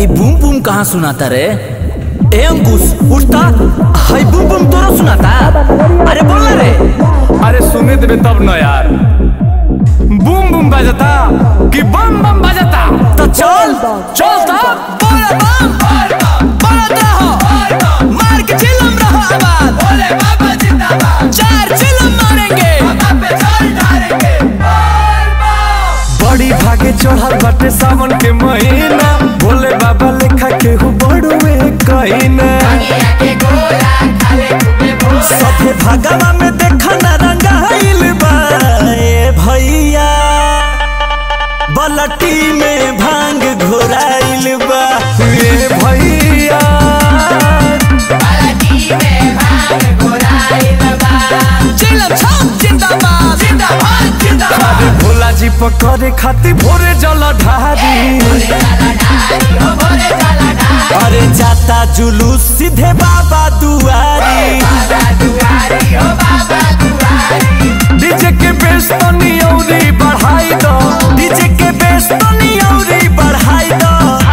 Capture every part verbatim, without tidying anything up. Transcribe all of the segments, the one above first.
ई boom boom कहाँ सुनाता रे? ए अंकुश उठता, हाय बूम बूम तोरा सुनाता? अरे बोल ना रे। अरे सुने देबे तब न यार, बूम बूम बजता कि बम बम बजता। तो चल चल ता बोल बम बोलत रहो, मार के चिल्लम रहो आवाज, भोले बाबा जिंदाबाद, चार चिल्लम मारेंगे बाबा पे जल ढारेंगे। बड़ी भागे चढ़ल बाटे सावन के महीना, भोले बाबा लेखा केहू बड़ुए कहीना। सफे भागवा में देखा ना रंगाइल बा ए भैया, बलटी में भांग घोराइल बा ए भैया, बलटी में भांग घोराइल बा। चिल्लम छाप जिंदाबाद जिंदाबाद जिंदाबाद। अरे भोला जी पकड़े खातिर भोरे जल ढारी, अरे जाता जुलूस सीधे बाबा दुआरी, डीजे के बेस तनी औरी बढ़ाई दो, डीजे के बेस तनी औरी बढ़ाई दो।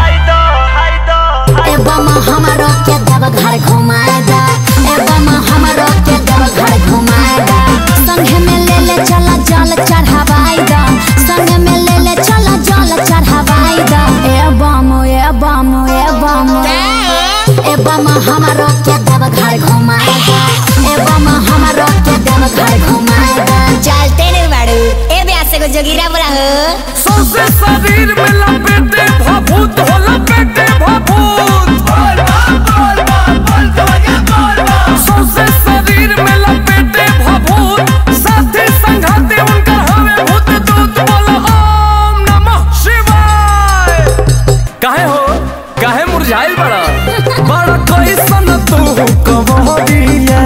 ए बम हमरो के देव घर घुमाए दा, ए बम हमरो के देव घर घुमाए दा। संगे में ले ले चला जल चढ़ावाई दा, संगे में ले ले चला जल चढ़ावाई दा। ए बम ए बम ए बम ए बम हमरो के देव घर घुमाए दा, ए बम हमरो के देव घर घुमाए दा। चलते रे बाड़ू ए ब्यास को जोगिरा बोला हो, सौसे शरीर में लपेटे भभूत हो, लपेटे भभूत। सौसे शरीर में लपेटे भभूत, साथी संघाती उनका हमें भूत दूत। बोलो ओम नमः शिवाय। काहे हो काहे मुरझाइल बड़ा, बड़ा कैसन तू कवरिया।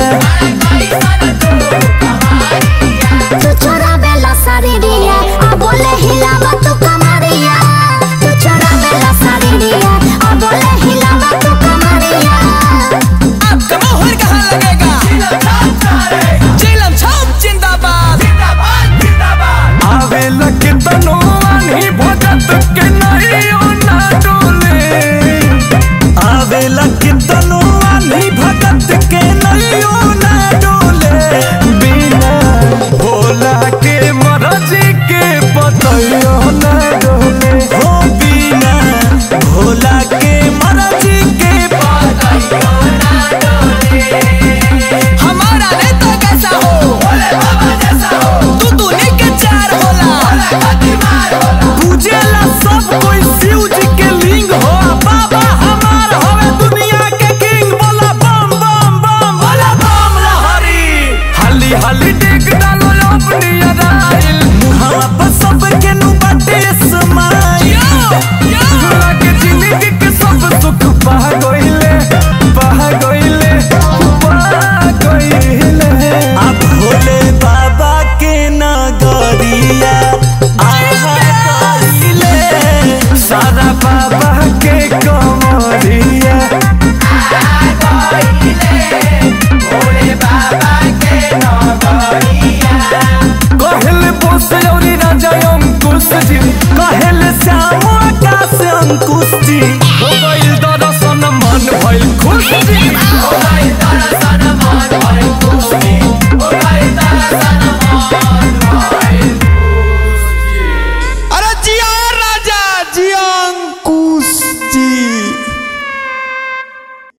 तू छोरा बेला सारी दिया, आ बोले हिलावा तू कमरिया। तू छोरा बेला सारी दिया, आ बोले हिलावा तू कमरिया। अब कमोहर कहाँ लगेगा? चिल्लम छाप जिंदाबाद जिंदाबाद जिंदाबाद। आवे लगे तनो आनी भगत के नहीं ना डोले, आवे लगे तनो आनी भगत के नलियो ना डोले, बिना भोला के मरजी के पतयो ना डोले। हो बिना भोला के मर्जी के पतयो ना डोले। हमारा नेता कैसा हो? भोले बाबा जैसा हो। तू दूनी के चार होला, पूजेला सब कोई शिव जी के लिंग हो। बाबा हमार हवे दुनिया के किंग, बोला बम बम बम, बोला बम लहरी। हाली हाली डेग डाल